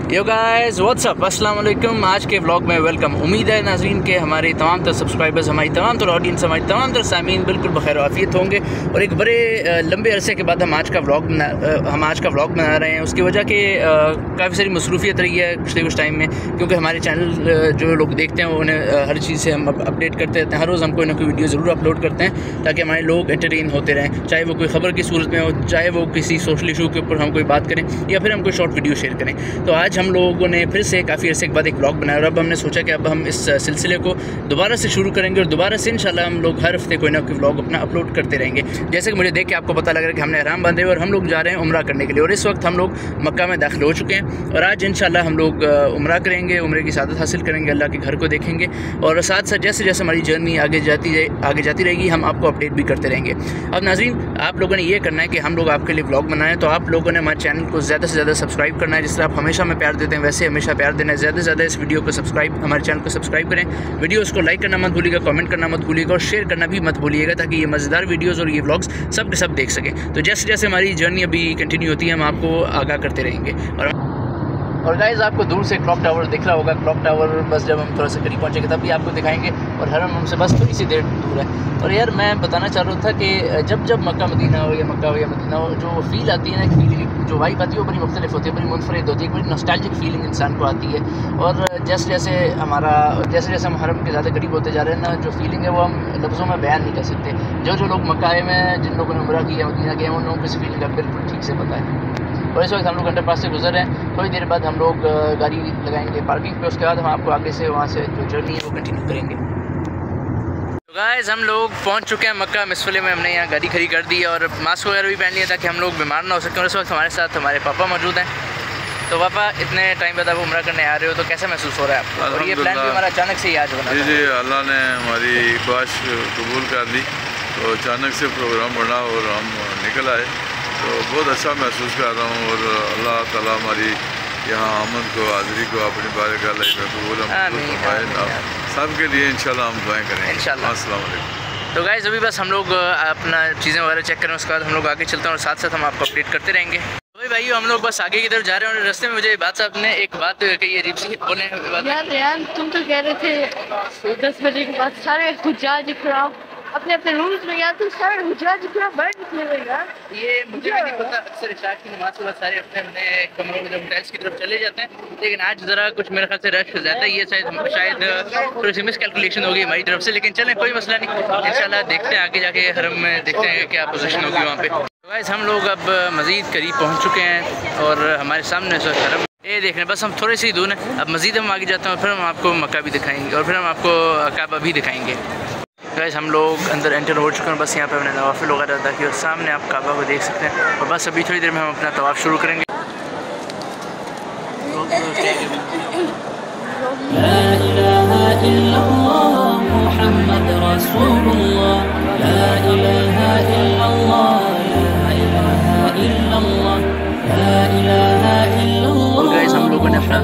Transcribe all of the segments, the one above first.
Yo guys what's up अस्सलाम वालेकुम। आज के व्लॉग में वेलकम। उम्मीद है नाज़रीन के हमारे तमाम तर सब्सक्राइबर्स, हमारी तमाम तर ऑडियंस, हमारी तमाम तर सामीन बिल्कुल बखैर आफियत होंगे। और एक बड़े लंबे अरसे के बाद हम आज का व्लॉग बना रहे हैं। उसकी वजह कि काफ़ी सारी मसरूफियत रही है पिछले कुछ टाइम में, क्योंकि हमारे चैनल जो लोग देखते हैं उन्हें हर चीज़ से हम अपडेट करते रहते हैं। हर रोज़ हम कोई ना कोई वीडियो ज़रूर अपलोड करते हैं ताकि हमारे लोग एंटरटेन होते रहें, चाहे वो कोई ख़बर की सूरत में हो, चाहे वो किसी सोशल इशू के ऊपर हम कोई बात करें या फिर हम कोई शॉर्ट वीडियो शेयर करें। तो आज हम लोगों ने फिर से काफ़ी अर्से के बाद एक व्लॉग बनाया और अब हमने सोचा कि अब हम इस सिलसिले को दोबारा से शुरू करेंगे और दोबारा से इंशाल्लाह हम लोग हर हफ्ते कोई ना कोई व्लॉग अपना अपलोड करते रहेंगे। जैसे कि मुझे देख के आपको पता लग रहा है कि हमने एहराम बांधे और हम लोग जा रहे हैं उम्रा करने के लिए, और इस वक्त हम लोग मक्का में दाखिल हो चुके हैं और आज इंशाल्लाह हम लोग उम्रा करेंगे, उम्रे की सादत हासिल करेंगे, अल्लाह के घर को देखेंगे और साथ साथ जैसे जैसे हमारी जर्नी आगे जाती रहेगी हम आपको अपडेट भी करते रहेंगे। अब नाज़रीन, आप लोगों ने ये करना है कि हम लोग आपके लिए व्लॉग बनाएं, तो आप लोगों ने हमारे चैनल को ज़्यादा से ज़्यादा सब्सक्राइब करना है। जिस तरह आप हमेशा में प्यार देते हैं वैसे हमेशा प्यार देना है। ज़्यादा से ज़्यादा इस वीडियो को हमारे चैनल को सब्सक्राइब करें, वीडियोस को लाइक करना मत भूलिएगा, कमेंट करना मत भूलिएगा और शेयर करना भी मत भूलिएगा ताकि ये मज़ेदार वीडियोस और ये व्लॉग्स सब के सब देख सकें। तो जैसे जैसे हमारी जर्नी अभी कंटिन्यू होती है हम आपको आगाह करते रहेंगे। और गाइज़, आपको दूर से क्लॉक टावर दिख रहा होगा। क्लॉक टावर बस जब हम थोड़ा सा करीब पहुँचेंगे तब भी आपको दिखाएंगे और हरम हमसे बस थोड़ी सी देर दूर है। और यार मैं बताना चाह रहा था कि जब मक्का मदीना हो या मदीना हो, जो फील आती है ना, फीलिंग जो वाइब आती है वो बड़ी मुख्तलिफ होती है, बड़ी मुनफरिद होती है, बड़ी नॉस्टैल्जिक फीलिंग इंसान को आती है। और जैसे जैसे हम हरम के ज़्यादा करीब होते जा रहे हैं ना, जो फीलिंग है वो हम लफ्ज़ों में बयान नहीं कर सकते। जो लोग मक्का आए हुए हैं, जिन लोगों ने उम्रा किया, मदीना किया, उन लोगों को इस फीलिंग का बिल्कुल ठीक से पता है। और इस वक्त हम लोग अंडरपास से गुजर रहे हैं। थोड़ी देर बाद हम लोग गाड़ी लगाएंगे पार्किंग पे, उसके बाद हम आपको आगे से वहाँ से जो जर्नी है वो कंटिन्यू करेंगे। तो गाइस, हम लोग पहुँच चुके हैं मक्का मिसफले में। हमने यहाँ गाड़ी खड़ी कर दी और मास्क वगैरह भी पहन लिया ताकि हम लोग बीमार ना हो सकें। और इस वक्त हमारे साथ हमारे पापा मौजूद हैं। तो पापा, इतने टाइम बाद आप उम्रा करने आ रहे हो तो कैसा महसूस हो रहा है आपको? और ये प्लान भी हमारा अचानक से ही आज बना। जी, अल्लाह ने हमारी ख्वाहिश कबूल कर ली, तो अचानक से प्रोग्राम बना और हम निकल आए। तो बहुत अच्छा महसूस कर रहा हूँ और अल्लाह ताला हमारी यहाँ आमद को, हाज़िरी को अपनी बारगाह में कबूल सब के लिए इंशाल्लाह हम दुआएं करेंगे इंशाल्लाह। अस्सलाम वालेकुम। तो गाइस, अभी बस हम लोग अपना चीज़ें वगैरह चेक करें, उसके बाद हम लोग आगे चलते हैं और साथ साथ हम आपको अपडेट करते रहेंगे। भाई हम लोग बस आगे की तरफ जा रहे हैं और रास्ते में मुझे बात साहब ने एक बात कही अजीब सी। बोले यार तुम तो कह रहे थे 10 बजे के बाद सारे हुज्जाज इकराम अपने अपने रूम्स में, यार तुम सारे हुज्जाज इकराम बैठ निकले यार। ये मुझे भी नहीं पता, अक्सर इशा की नमाज के बाद सारे अपने अपने कमरों में जब होटल्स की तरफ चले जाते हैं, लेकिन आज ज़रा कुछ मेरे ख्याल से रश ज़्यादा ही है। शायद थोड़ी सी मिसकैलकुलेशन होगी हमारी तरफ से, लेकिन चलें कोई मसला नहीं। इंशाल्लाह देखते हैं आगे जाके हरम में, देखते हैं क्या पोजीशन होगी वहाँ पे। गाइस, हम लोग अब मज़ीद करीब पहुँच चुके हैं और हमारे सामने हरम ये देख रहे हैं। बस हम थोड़े से ही दूर हैं। अब मज़ीद हम आगे जाते हैं और फिर हम आपको मक्का भी दिखाएंगे और फिर हम आपको काबा भी दिखाएंगे। गाइस, हम लोग अंदर एंटर हो चुके हैं। बस यहाँ पे हमने नवाफिल वगैरह अदा किया और सामने आप काबा को देख सकते हैं। और बस अभी थोड़ी देर में हम अपना तवाफ़ शुरू करेंगे। गाइस, हम लोगों ने अपना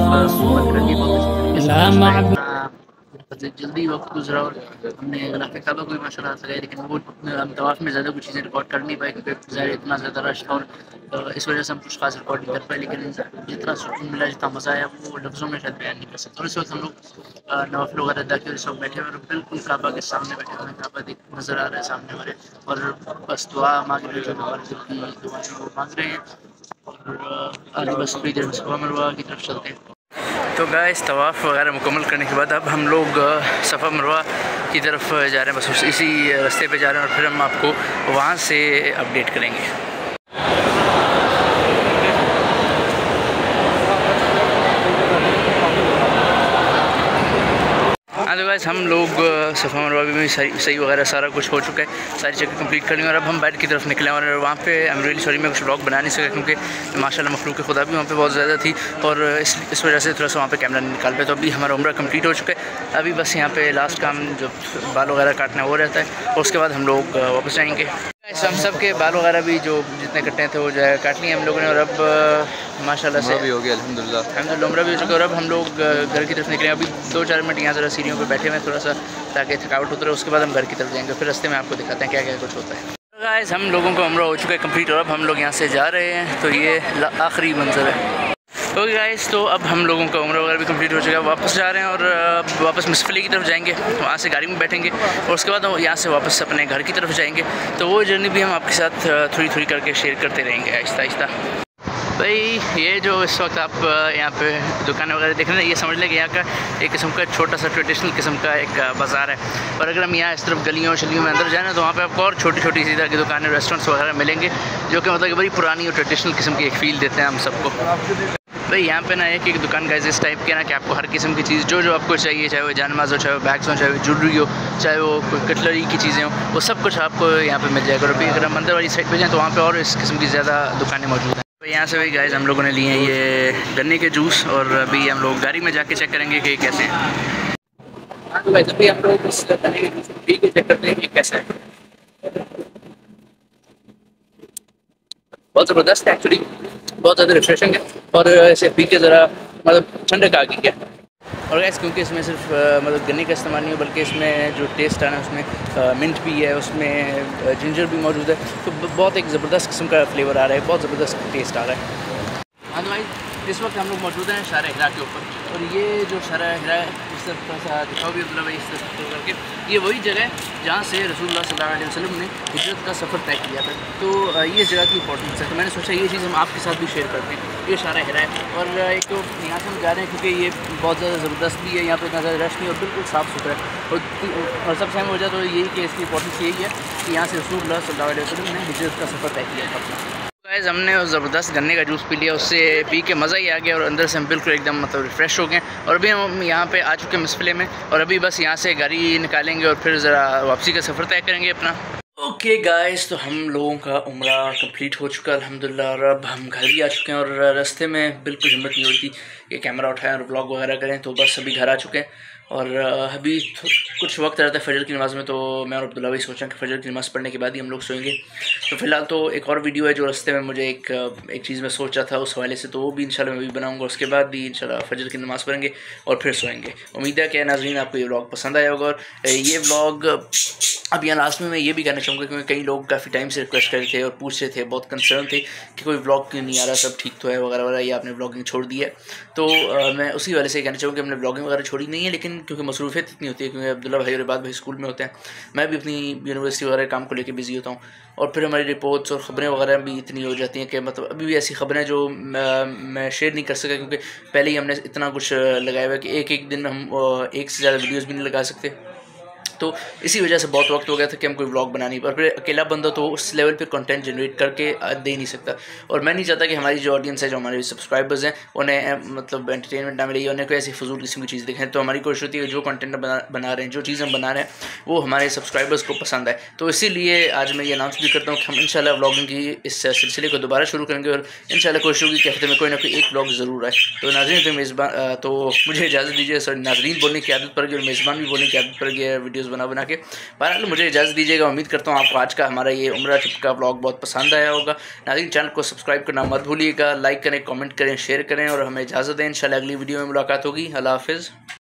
तवाफ़ जल्दी वक्त गुजरा और हमने गलाफ़े काबा को भी माशाल्लाह लगाया, लेकिन वो हम तवाफ़ में ज़्यादा कुछ चीज़ें रिकॉर्ड कर नहीं पाए क्योंकि ज़ाहिर इतना ज़्यादा रश था और इस वजह से हम कुछ खास रिकॉर्ड नहीं कर पाए। लेकिन जितना सुकून मिला, जितना मज़ा आया वो लफ्ज़ों में शायद बयान नहीं कर सकते। और इस वक्त हम लोग नवाफिल वगैरह अदा किए, इस वक्त बैठे हुए और बिल्कुल काबा के सामने बैठे हुए हैं। काबा नज़र आ रहा है सामने हमारे और बस दुआ मांग रहे हैं, जो हमारे दिल की दुआ है वो मांग रहे हैं और आगे बस थोड़ी देर में सफ़ा मरवा की तरफ चलते हैं। तो गाइस, तवाफ़ वगैरह मुकम्मल करने के बाद अब हम लोग सफ़ा मरवा की तरफ जा रहे हैं। बस इसी रास्ते पे जा रहे हैं और फिर हम आपको वहाँ से अपडेट करेंगे। तो गाइस, हम लोग सफ़ा मरवा में सही वगैरह सारा कुछ हो चुका है, सारी जगह कंप्लीट कर ली और अब हम बैठ की तरफ निकले और वहाँ पे आई एम रियली सॉरी मैं कुछ व्लॉग बना नहीं सका क्योंकि माशाल्लाह मखलूक खुदा भी वहाँ पे बहुत ज़्यादा थी और इस वजह से थोड़ा सा वहाँ पे कैमरा नहीं निकाल पाए। तो अभी हमारा उम्रा कंप्लीट हो चुका है। अभी बस यहाँ पे लास्ट काम जो बाल वगैरह काटना वो रहता है और उसके बाद हम लोग वापस जाएँगे। हम सब के बाल वगैरह भी जो जितने कटने थे वो जो है काट लिए हम लोगों ने और अब माशाल्लाह से भी हो गया अल्हम्दुलिल्लाह उम्रा भी हो चुका है। और अब हम लोग घर की तरफ निकले। अभी 2-4 मिनट यहाँ ज़रा सीढ़ियों पे बैठे हुए थोड़ा सा ताकि थकावट उतरे, उसके बाद हम घर की तरफ जाएंगे। फिर रास्ते में आपको दिखाते हैं क्या क्या कुछ होता है। गाइस, हम लोगों का उम्रा हो चुका है कंप्लीट और अब हम लोग यहाँ से जा रहे हैं। तो ये आखिरी मंजर है। ओके गाइस, तो अब हम लोगों का उम्र वगैरह भी कंप्लीट हो चुका है, वापस जा रहे हैं और वापस मिसफली की तरफ जाएंगे। वहाँ से गाड़ी में बैठेंगे और उसके बाद यहाँ से वापस अपने घर की तरफ जाएंगे। तो वो जर्नी भी हम आपके साथ थोड़ी थोड़ी करके शेयर करते रहेंगे आहिस्ता आहिस्ता। भाई ये जो इस वक्त आप यहाँ पे दुकानें वगैरह देख रहे हैं, ये समझ लें कि यहाँ का एक किस्म का छोटा सा ट्रेडिशनल किस्म का एक बाज़ार है। और अगर हम यहाँ इस तरफ गलियों शलियों में अंदर जाए ना, तो वहाँ पे आपको और छोटी छोटी इसी तरह की दुकानें, रेस्टोरेंट्स वगैरह मिलेंगे, जो कि मतलब कि बड़ी पुरानी और ट्रेडिशनल किस्म की एक फील देते हैं हम सबको। भाई यहाँ पे ना एक दुकान का इस टाइप के ना कि आपको हर किस्म की चीज़ जो आपको चाहिए, चाहे वो जानमाज हो, चाहे वो बैग्स हो, चाहे वो ज्वेलरी हो, चाहे वो कोई कटलरी की चीज़ें हो, वो सब कुछ आपको यहाँ पे मिल जाएगा। और अभी अगर हम अंदर वाली साइड पे जाएँ तो वहाँ पे और इस किस्म की ज़्यादा दुकानें मौजूद हैं। तो यहाँ से भाई गाइस हम लोगों ने लिए हैं ये गन्ने के जूस, और अभी हम लोग गाड़ी में जाके चेक करेंगे कि कैसे हैं। हाँ तो भाई अभी हम लोग इस गन्ने के जूस पी के चेक करते हैं कि कैसा है। बहुत ज़बरदस्त है एक्चुअली, बहुत ज़्यादा रिफ्रेशिंग है और इसे पी के ज़रा मतलब ठंडक आ गई है। और गैस क्योंकि इसमें सिर्फ मतलब गन्ने का इस्तेमाल नहीं है, बल्कि इसमें जो टेस्ट है ना, उसमें मिंट भी है, उसमें जिंजर भी मौजूद है, तो बहुत एक ज़बरदस्त किस्म का फ्लेवर आ रहा है, बहुत ज़बरदस्त टेस्ट आ रहा है। हाँ तो भाई इस वक्त हम लोग मौजूद हैं शारा हिरा के ऊपर, और ये जो शारा हिरा है इस तरफ थोड़ा सा दिखाओ भी अब्दुल्ला भाई, इस तरफ करके ये वही जगह है जहाँ से रसूलुल्लाह सल्लल्लाहु अलैहि वसल्लम ने हिजरत का सफ़र तय किया था। तो ये जगह की इंपॉर्टेंस है, तो मैंने सोचा ये चीज़ हम आपके साथ भी शेयर करते हैं। ये शारा हिरा है और एक तो यहाँ से हम जा रहे हैं क्योंकि ये बहुत ज़्यादा ज़बरदस्त भी है, यहाँ पर इतना ज़्यादा रश नहीं और बिल्कुल साफ़ सुथरा है। और सबसे अहम वजह तो यही कि इसकी इंपॉर्टेंस यही है कि यहाँ से रसूलुल्लाह सल्लल्लाहु अलैहि वसल्लम ने हिजरत का सफ़र तय किया था। गाइस हमने ज़बरदस्त गन्ने का जूस पी लिया, उससे पी के मज़ा ही आ गया और अंदर से हम बिल्कुल एकदम मतलब रिफ़्रेश हो गए। और अभी हम यहाँ पे आ चुके हैं मिसफले में, और अभी बस यहाँ से गाड़ी निकालेंगे और फिर ज़रा वापसी का सफ़र तय करेंगे अपना। ओके गाइस, तो हम लोगों का उम्रा कंप्लीट हो चुका है अल्हम्दुलिल्लाह, और अब हम घर भी आ चुके हैं। और रास्ते में बिल्कुल हिम्मत नहीं होती कि कैमरा उठाएं और व्लॉग वगैरह करें, तो बस अभी घर आ चुके हैं। और अभी कुछ वक्त रहता है फ़जर की नमाज़ में, तो मैं और अब्दुल्ला भाई सोचा कि फ़जर की नमाज़ पढ़ने के बाद ही हम लोग सोएंगे। तो फ़िलहाल तो एक और वीडियो है जो रास्ते में मुझे एक चीज़ मैं सोच रहा था उस हवाले से, तो वो भी इंशाल्लाह मैं भी बनाऊँगा। उसके बाद भी इंशाल्लाह फ़जर की नमाज़ पढ़ेंगे और फिर सोएंगे। उम्मीद है कि नाज़रीन आपको ये व्लॉग पसंद आया होगा। और ये व्लॉग अब यहाँ लास्ट में मैं ये भी कहना चाहूँगा क्योंकि कई लोग काफ़ी टाइम से रिक्वेस्ट कर रहे थे और पूछ रहे थे, बहुत कंसर्न थे कि कोई व्लॉग क्यों नहीं आ रहा, सब ठीक तो है वगैरह वगैरह, या आपने व्लॉगिंग छोड़ दी है। तो मैं उसी वाले से कहना चाहूँगा कि हमने व्लॉगिंग वगैरह छोड़ी नहीं है, लेकिन क्योंकि मसरूफियत इतनी होती है, क्योंकि अब्दुल्ला भाई और इबाद भाई स्कूल में होते हैं, मैं भी अपनी यूनिवर्सिटी वगैरह काम को लेकर बिजी होता हूँ, और फिर हमारी रिपोर्ट्स और ख़बरें वगैरह भी इतनी हो जाती हैं कि मतलब अभी भी ऐसी ख़बरें जो मैं शेयर नहीं कर सका, क्योंकि पहले ही हमने इतना कुछ लगाया हुआ है कि एक दिन हम एक से ज़्यादा वीडियोज़ भी नहीं लगा सकते। तो इसी वजह से बहुत वक्त हो गया था कि हम कोई व्लॉग बना नहीं पाए। फिर अकेला बंदा तो उस लेवल पे कंटेंट जनरेट करके दे नहीं सकता, और मैं नहीं चाहता कि हमारी जो ऑडियंस है, जो हमारे सब्सक्राइबर्स हैं, उन्हें मतलब एंटरटेनमेंट ना मिले या उन्हें कोई ऐसी फजूल किस्म की चीज़ दिखें। तो हमारी कोशिश होती है कि जो कंटेंट बना रहे हैं, जो चीज़ हम बना रहे हैं, वो हमारे सब्सक्राइबर्स को पसंद आए। तो इसीलिए आज मैं ये अनाउंस भी करता हूँ कि हम इंशाल्लाह व्लॉगिंग की इस सिलसिले को दोबारा शुरू करेंगे, और इंशाल्लाह कोशिश होगी कि हफ्ते में कोई ना कोई एक व्लॉग ज़रूर आए। तो नाज़रीन तो मेज़बान तो मुझे इजाज़त दीजिए, सर नाज़रीन बोलने की आदत पड़ गई और मेज़बान भी बोलने की आदत पड़ गई है वीडियोज़ बना के। बहरहाल मुझे इजाज़त दीजिएगा। उम्मीद करता हूँ आपको आज का हमारा ये उम्रा ट्रिप का व्लॉग बहुत पसंद आया होगा। नाज़रीन चैनल को सब्सक्राइब करना मत भूलिएगा, लाइक करें, कमेंट करें, शेयर करें, और हमें इजाज़त दें। इंशाल्लाह अगली वीडियो में मुलाकात होगी। अल्लाह हाफ़िज़।